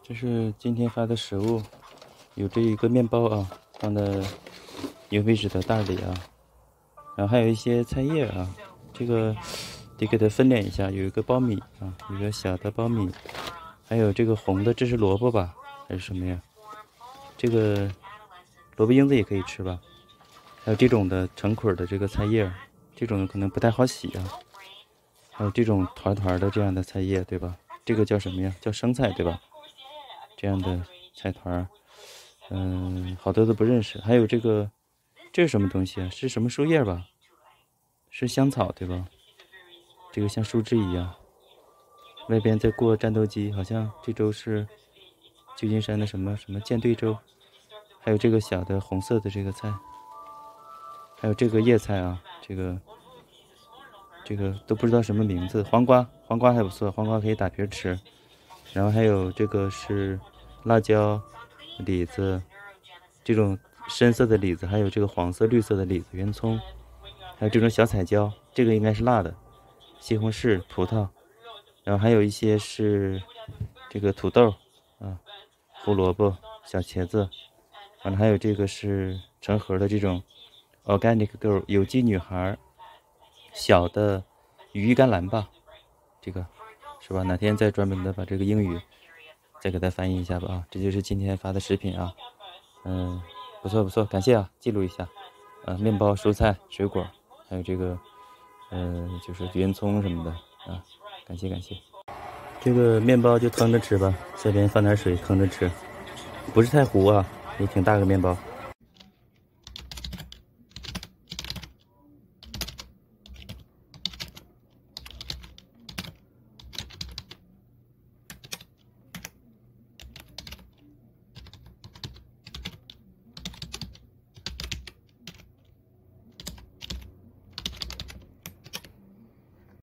这是今天发的食物，有这一个面包啊，放在有位置的袋里啊，然后还有一些菜叶啊，这个得给它分拣一下。有一个苞米啊，有一个小的苞米，还有这个红的，这是萝卜吧，还是什么呀？这个萝卜缨子也可以吃吧？还有这种的成捆的这个菜叶，这种可能不太好洗啊。还有这种团团的这样的菜叶，对吧？这个叫什么呀？叫生菜，对吧？这样的菜团好多都不认识。还有这个，这是什么东西啊？是什么树叶吧？是香草，对吧？这个像树枝一样。外边在过战斗机，好像这周是旧金山的什么什么舰队周。还有这个小的红色的这个菜，还有这个叶菜啊，这个都不知道什么名字。黄瓜还不错，黄瓜可以打皮吃。然后还有这个是辣椒、李子，这种深色的李子，还有这个黄色、绿色的李子、圆葱，还有这种小彩椒，这个应该是辣的。西红柿、葡萄，然后还有一些是这个土豆啊、胡萝卜、小茄子，完了还有这个是成盒的这种 organic girl 有机女孩，小的羽衣甘蓝吧，这个是吧？哪天再专门的把这个英语再给它翻译一下吧啊！这就是今天发的食品啊，不错不错，感谢啊，记录一下。面包、蔬菜、水果，还有这个就是圆葱什么的啊，感谢感谢。这个面包就腾着吃吧，下边放点水腾着吃，不是太糊啊，也挺大个面包。